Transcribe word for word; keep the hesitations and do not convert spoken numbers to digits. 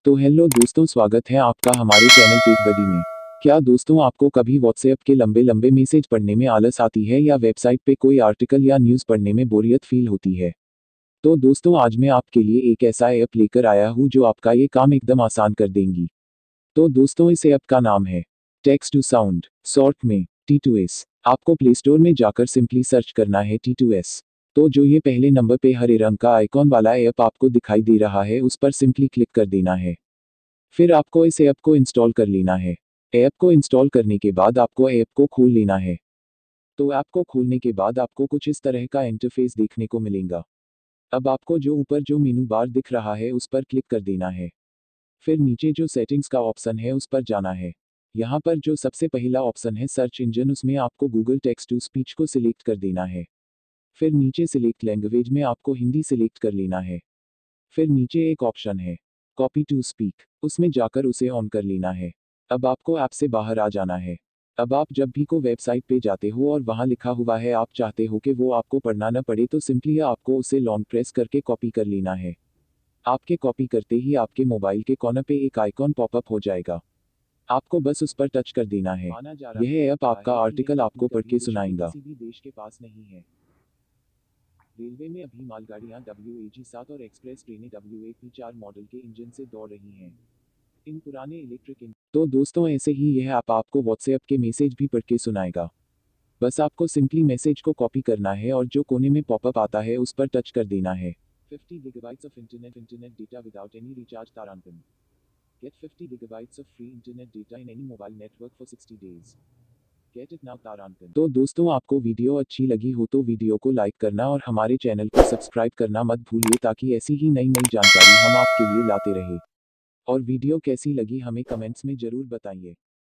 तो हेलो दोस्तों, स्वागत है आपका हमारे चैनल टेक बडी में। क्या दोस्तों आपको कभी व्हाट्सएप के लंबे लंबे मैसेज पढ़ने में आलस आती है या वेबसाइट पे कोई आर्टिकल या न्यूज़ पढ़ने में बोरियत फील होती है? तो दोस्तों आज मैं आपके लिए एक ऐसा ऐप लेकर आया हूँ जो आपका ये काम एकदम आसान कर देंगी। तो दोस्तों इस ऐप का नाम है टेक्स्ट टू साउंड, शॉर्ट में टी टू एस। आपको प्ले स्टोर में जाकर सिंपली सर्च करना है टी टू एस। तो जो ये पहले नंबर पे हरे रंग का आइकॉन वाला ऐप आपको दिखाई दे रहा है उस पर सिंपली क्लिक कर देना है। फिर आपको इस ऐप को इंस्टॉल कर लेना है। ऐप को इंस्टॉल करने के बाद आपको ऐप को खोल लेना है। तो ऐप को खोलने के बाद आपको कुछ इस तरह का इंटरफेस देखने को मिलेगा। अब आपको जो ऊपर जो मेनू बार दिख रहा है उस पर क्लिक कर देना है। फिर नीचे जो सेटिंग्स का ऑप्शन है उस पर जाना है। यहाँ पर जो सबसे पहला ऑप्शन है सर्च इंजन, उसमें आपको गूगल टेक्स्ट टू स्पीच को सिलेक्ट कर देना है। फिर नीचे सिलेक्ट लैंग्वेज में आपको हिंदी सिलेक्ट कर लेना है। फिर नीचे एक ऑप्शन है कॉपी टू स्पीक, उसमें जाकर उसे ऑन कर लेना है। अब आपको ऐप से बाहर आ जाना है। अब आप जब भी को वेबसाइट पे जाते हो और वहाँ लिखा हुआ है आप चाहते हो कि वो आपको पढ़ना न पड़े, तो सिंपली आपको उसे लॉन्ग प्रेस करके कॉपी कर लेना है। आपके कॉपी करते ही आपके मोबाइल के कॉर्नर पे एक आइकॉन पॉपअप हो जाएगा। आपको बस उस पर टच कर देना है। यह ऐप आपका आर्टिकल आपको पढ़ के सुनाएगा। किसी भी देश के पास नहीं है। रेलवे में अभी मालगाड़ियां डब्ल्यू ए जी सात और एक्सप्रेस ट्रेनें डब्ल्यू ए पी चार मॉडल के इंजन से दौड़ रही हैं। इन पुराने इलेक्ट्रिक इंजन तो दोस्तों ऐसे ही यह ऐप आपको व्हाट्सएप के मैसेज भी पढ़ के सुनाएगा। बस आपको सिंपली मैसेज को कॉपी करना है और जो कोने में पॉपअप आता है उस पर टच कर देना है। Fifty gigabytes of internet internet data without any recharge तारांकन। Get fifty gigabytes of free internet data in any mobile network for sixty days. Get it now तारांकन। तो दोस्तों आपको वीडियो अच्छी लगी हो तो वीडियो को लाइक करना और हमारे चैनल को सब्सक्राइब करना मत भूलिए, ताकि ऐसी ही नई नई जानकारी हम आपके लिए लाते रहे। और वीडियो कैसी लगी हमें कमेंट्स में ज़रूर बताइए।